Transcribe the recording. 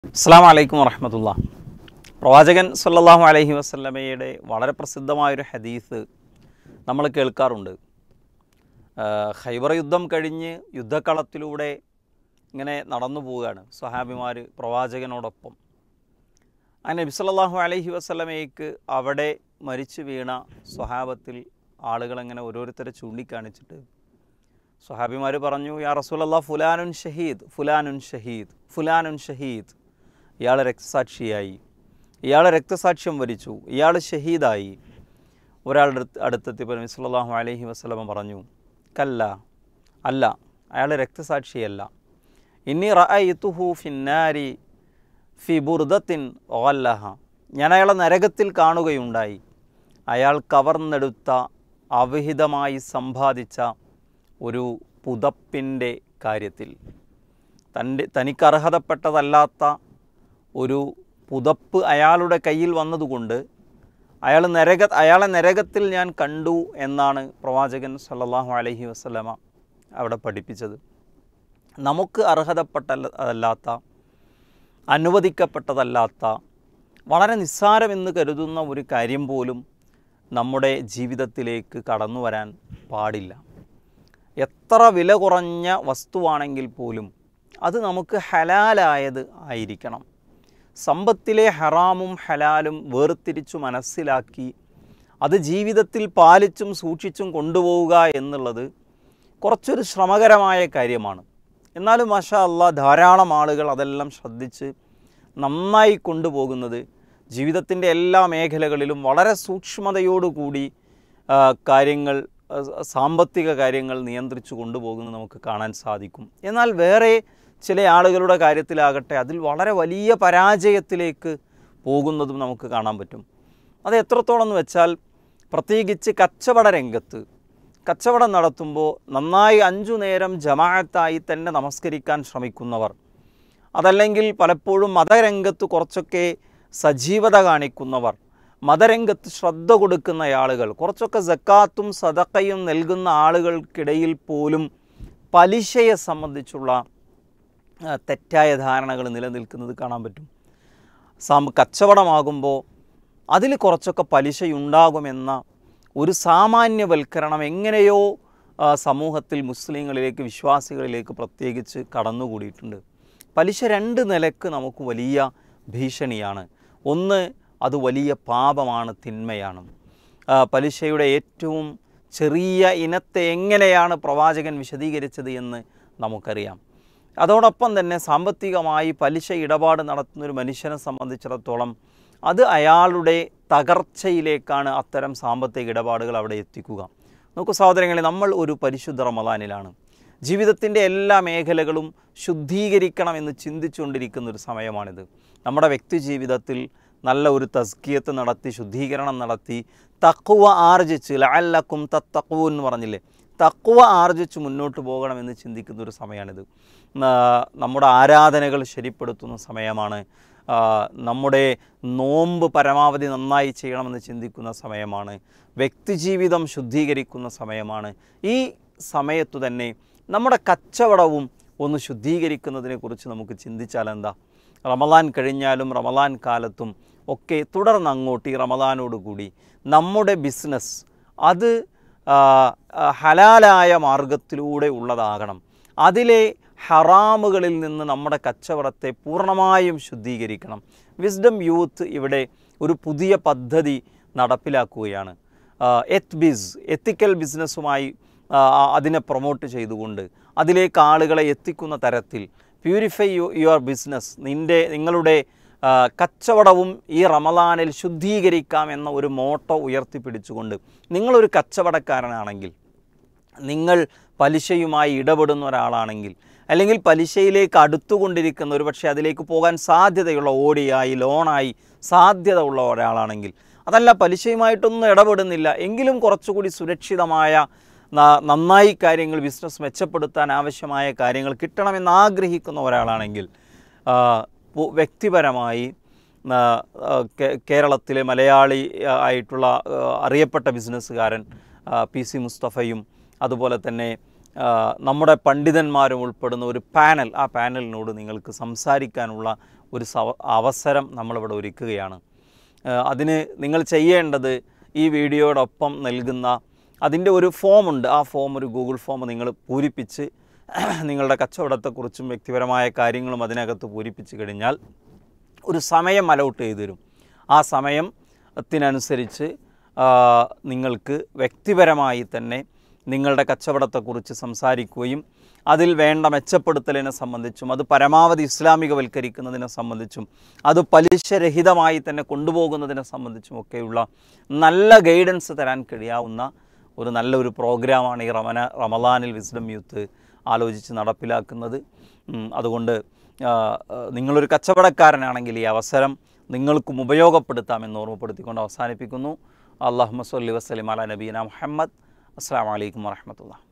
അസ്സലാമു അലൈക്കും വറഹ്മത്തുള്ളാഹി. പ്രവാചകൻ സല്ലല്ലാഹു അലൈഹി വസല്ലമയുടെ വളരെ പ്രസിദ്ധമായൊരു ഹദീസ് നമ്മൾ കേൾക്കാറുണ്ട്. ഖൈബർ യുദ്ധം കഴിഞ്ഞ് യുദ്ധക്കളത്തിലൂടെ ഇങ്ങനെ നടന്നു പോവുകയാണ് സ്വഹാബിമാർ പ്രവാചകനോടൊപ്പം. ആ നബി സല്ലല്ലാഹു അലൈഹി വസല്ലമയ്ക്ക് അവിടെ മരിച്ചു വീണ സ്വഹാബത്തിൽ ആളുകളെങ്ങനെ ഓരോരുത്തരെ ചൂണ്ടിക്കാണിച്ചിട്ട് സ്വഹാബിമാർ പറഞ്ഞു, യാ റസൂലല്ലാഹ്, ഫുലാനുൻ ഷഹീദ്, ഫുലാനുൻ ഷഹീദ്, ഫുലാനുൻ ഷഹീദ്. ഇയാൾ രക്തസാക്ഷിയായി, ഇയാൾ രക്തസാക്ഷ്യം വരിച്ചു, ഇയാൾ ഷഹീദായി. ഒരാളുടെ അടുത്തെത്തിയപ്പോൾ നബി സല്ലല്ലാഹു അലൈഹി വസല്ലമ പറഞ്ഞു, കല്ല, അല്ല, അയാൾ രക്തസാക്ഷിയല്ല. ഇന്നി റഅയ്തുഹു ഫിന്നാരി ഫി ബുർദത്തിൻ ഗല്ലഹ. ഞാൻ അയാളെ നരകത്തിൽ കാണുകയുണ്ടായി. അയാൾ കവർന്നെടുത്ത അവിഹിതമായി സമ്പാദിച്ച ഒരു പുതപ്പിൻ്റെ കാര്യത്തിൽ, തനിക്കർഹതപ്പെട്ടതല്ലാത്ത ഒരു പുതപ്പ് അയാളുടെ കയ്യിൽ വന്നതുകൊണ്ട് അയാളെ നരകത്തിൽ ഞാൻ കണ്ടു എന്നാണ് പ്രവാചകൻ സല്ലല്ലാഹു അലൈഹി വസല്ലമ അവിടെ പഠിപ്പിച്ചത്. നമുക്ക് അർഹതപ്പെട്ടതല്ലാത്ത, അനുവദിക്കപ്പെട്ടതല്ലാത്ത, വളരെ നിസ്സാരമെന്ന് കരുതുന്ന ഒരു കാര്യം പോലും നമ്മുടെ ജീവിതത്തിലേക്ക് കടന്നു വരാൻ പാടില്ല. എത്ര വില കുറഞ്ഞ വസ്തുവാണെങ്കിൽ പോലും അത് നമുക്ക് ഹലാലായത് ആയിരിക്കണം. സമ്പത്തിലെ ഹറാമും ഹലാലും വേർതിരിച്ചു മനസ്സിലാക്കി അത് ജീവിതത്തിൽ പാലിച്ചും സൂക്ഷിച്ചും കൊണ്ടുപോവുക എന്നുള്ളത് കുറച്ചൊരു ശ്രമകരമായ കാര്യമാണ്. എന്നാലും മാഷാ അല്ലാഹ് ധാരാളം ആളുകൾ അതെല്ലാം ശ്രദ്ധിച്ച് നന്നായി കൊണ്ടുപോകുന്നത് ജീവിതത്തിൻ്റെ എല്ലാ മേഖലകളിലും വളരെ സൂക്ഷ്മതയോടുകൂടി കാര്യങ്ങൾ, സാമ്പത്തിക കാര്യങ്ങൾ നിയന്ത്രിച്ചു കൊണ്ടുപോകുന്നത് നമുക്ക് കാണാൻ സാധിക്കും. എന്നാൽ വേറെ ചില ആളുകളുടെ കാര്യത്തിലാകട്ടെ അതിൽ വളരെ വലിയ പരാജയത്തിലേക്ക് പോകുന്നതും നമുക്ക് കാണാൻ പറ്റും. അത് എത്രത്തോളം എന്ന് വെച്ചാൽ, പ്രത്യേകിച്ച് കച്ചവട രംഗത്ത് കച്ചവടം നടത്തുമ്പോൾ നന്നായി 5 നേരം ജമാഅത്തായി തന്നെ നമസ്കരിക്കാൻ ശ്രമിക്കുന്നവർ, അതല്ലെങ്കിൽ പലപ്പോഴും മതരംഗത്ത് കുറച്ചൊക്കെ സജീവത കാണിക്കുന്നവർ, മതരംഗത്ത് ശ്രദ്ധ കൊടുക്കുന്ന ആളുകൾ, കുറച്ചൊക്കെ സക്കാത്തും സദഖയും നൽകുന്ന ആളുകൾക്കിടയിൽ പോലും പലിശയെ സംബന്ധിച്ചുള്ള തെറ്റായ ധാരണകൾ നിലനിൽക്കുന്നത് കാണാൻ പറ്റും. കച്ചവടമാകുമ്പോൾ അതിൽ കുറച്ചൊക്കെ പലിശയുണ്ടാകുമെന്ന ഒരു സാമാന്യവൽക്കരണം എങ്ങനെയോ സമൂഹത്തിൽ മുസ്ലിങ്ങളിലേക്ക്, വിശ്വാസികളിലേക്ക് പ്രത്യേകിച്ച് കടന്നുകൂടിയിട്ടുണ്ട്. പലിശ 2 നിലക്ക് നമുക്ക് വലിയ ഭീഷണിയാണ്. ഒന്ന്, അത് വലിയ പാപമാണ്, തിന്മയാണ്. പലിശയുടെ ഏറ്റവും ചെറിയ ഇനത്തെ എങ്ങനെയാണ് പ്രവാചകൻ വിശദീകരിച്ചത് എന്ന് നമുക്കറിയാം. അതോടൊപ്പം തന്നെ സാമ്പത്തികമായി പലിശ ഇടപാട് നടത്തുന്നൊരു മനുഷ്യനെ സംബന്ധിച്ചിടത്തോളം അത് അയാളുടെ തകർച്ചയിലേക്കാണ് അത്തരം സാമ്പത്തിക ഇടപാടുകൾ അവിടെ എത്തിക്കുക. നോക്കൂ സഹോദരങ്ങളെ, നമ്മൾ ഒരു പരിശുദ്ധ റമദാനിലാണ്. ജീവിതത്തിൻ്റെ എല്ലാ മേഖലകളും ശുദ്ധീകരിക്കണമെന്ന് ചിന്തിച്ചുകൊണ്ടിരിക്കുന്ന ഒരു സമയമാണിത്. നമ്മുടെ വ്യക്തി ജീവിതത്തിൽ നല്ല ഒരു തസ്കിയത്ത് നടത്തി, ശുദ്ധീകരണം നടത്തി, തഖ്വ ആർജിച്ച്, ലഅല്ലക്കും തത്തഖൂൻ എന്ന് പറഞ്ഞില്ലേ, തഖ്വ ആർജിച്ച് മുന്നോട്ട് പോകണമെന്ന് ചിന്തിക്കുന്ന ഒരു സമയമാണിത്. നമ്മുടെ ആരാധനകൾ ശരിപ്പെടുത്തുന്ന സമയമാണ്. നമ്മുടെ നോമ്പ് പരമാവധി നന്നായി ചെയ്യണമെന്ന് ചിന്തിക്കുന്ന സമയമാണ്. വ്യക്തിജീവിതം ശുദ്ധീകരിക്കുന്ന സമയമാണ്. ഈ സമയത്തു തന്നെ നമ്മുടെ കച്ചവടവും ഒന്ന് ശുദ്ധീകരിക്കുന്നതിനെക്കുറിച്ച് നമുക്ക് ചിന്തിച്ചാൽ എന്താ? റമദാൻ കഴിഞ്ഞാലും റമദാൻ കാലത്തും ഒക്കെ തുടർന്ന് അങ്ങോട്ട് ഈ റമദാനോടുകൂടി നമ്മുടെ ബിസിനസ് അത് ഹലാലായ മാർഗത്തിലൂടെ ഉള്ളതാകണം. അതിലെ ഹറാമുകളിൽ നിന്ന് നമ്മുടെ കച്ചവടത്തെ പൂർണ്ണമായും ശുദ്ധീകരിക്കണം. വിസ്ഡം യൂത്ത് ഇവിടെ ഒരു പുതിയ പദ്ധതി നടപ്പിലാക്കുകയാണ്. എത്തിക്കൽ ബിസിനസ്സുമായി അതിനെ പ്രൊമോട്ട് ചെയ്തുകൊണ്ട് അതിലേക്ക് ആളുകളെ എത്തിക്കുന്ന തരത്തിൽ പ്യൂരിഫൈ യുവർ ബിസിനസ്, നിങ്ങളുടെ കച്ചവടവും ഈ റമദാനിൽ ശുദ്ധീകരിക്കാം എന്ന ഒരു മോട്ടോ ഉയർത്തിപ്പിടിച്ചുകൊണ്ട് നിങ്ങളൊരു കച്ചവടക്കാരനാണെങ്കിൽ, നിങ്ങൾ പലിശയുമായി ഇടപെടുന്ന ഒരാളാണെങ്കിൽ, അല്ലെങ്കിൽ പലിശയിലേക്ക് അടുത്തുകൊണ്ടിരിക്കുന്ന, ഒരു പക്ഷേ അതിലേക്ക് പോകാൻ സാധ്യതയുള്ള, ഓടിയായി ലോണായി സാധ്യത ഉള്ള ഒരാളാണെങ്കിൽ, അതല്ല പലിശയുമായിട്ടൊന്നും ഇടപെടുന്നില്ല എങ്കിലും കുറച്ചുകൂടി സുരക്ഷിതമായ നന്നായി കാര്യങ്ങൾ, ബിസിനസ് മെച്ചപ്പെടുത്താൻ ആവശ്യമായ കാര്യങ്ങൾ കിട്ടണമെന്ന് ആഗ്രഹിക്കുന്ന ഒരാളാണെങ്കിൽ, വ്യക്തിപരമായി കേരളത്തിലെ മലയാളി ആയിട്ടുള്ള അറിയപ്പെട്ട ബിസിനസ്സുകാരൻ PC മുസ്തഫയും അതുപോലെ തന്നെ നമ്മുടെ പണ്ഡിതന്മാരും ഉൾപ്പെടുന്ന ഒരു പാനൽ, ആ പാനലിനോട് നിങ്ങൾക്ക് സംസാരിക്കാനുള്ള ഒരു അവസരം നമ്മളിവിടെ ഒരുക്കുകയാണ്. അതിന് നിങ്ങൾ ചെയ്യേണ്ടത് ഈ വീഡിയോയോടൊപ്പം നൽകുന്ന അതിൻ്റെ ഒരു ഫോമുണ്ട്. ആ ഫോം ഒരു ഗൂഗിൾ ഫോം നിങ്ങൾ പൂരിപ്പിച്ച് നിങ്ങളുടെ കച്ചവടത്തെക്കുറിച്ചും വ്യക്തിപരമായ കാര്യങ്ങളും അതിനകത്ത് പൂരിപ്പിച്ച് കഴിഞ്ഞാൽ ഒരു സമയം അലൗട്ട് ചെയ്തു തരും. ആ സമയത്തിനനുസരിച്ച് നിങ്ങൾക്ക് വ്യക്തിപരമായി തന്നെ നിങ്ങളുടെ കച്ചവടത്തെക്കുറിച്ച് സംസാരിക്കുകയും അതിൽ വേണ്ട മെച്ചപ്പെടുത്തലിനെ സംബന്ധിച്ചും അത് പരമാവധി ഇസ്ലാമികവൽക്കരിക്കുന്നതിനെ സംബന്ധിച്ചും അത് പലിശരഹിതമായി തന്നെ കൊണ്ടുപോകുന്നതിനെ സംബന്ധിച്ചുമൊക്കെയുള്ള നല്ല ഗൈഡൻസ് തരാൻ കഴിയാവുന്ന ഒരു നല്ലൊരു പ്രോഗ്രാമാണ് ഈ റമദാനിൽ വിസ്ഡം യൂത്ത് ആലോചിച്ച് നടപ്പിലാക്കുന്നത്. അതുകൊണ്ട് നിങ്ങളൊരു കച്ചവടക്കാരനാണെങ്കിൽ ഈ അവസരം നിങ്ങൾക്കും ഉപയോഗപ്പെടുത്താമെന്ന് ഓർമ്മപ്പെടുത്തിക്കൊണ്ട് അവസാനിപ്പിക്കുന്നു. അല്ലാഹുമ്മ സ്വല്ലി വസല്ലിം അലാ നബീന മുഹമ്മദ്. അസ്സലാമു അലൈക്കും വറഹ്മത്തുള്ളാഹി.